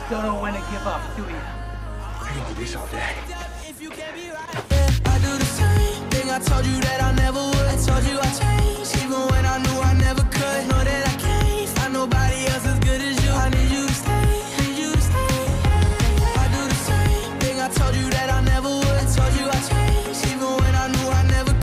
Don't know when to give up, do you? I can do this all day.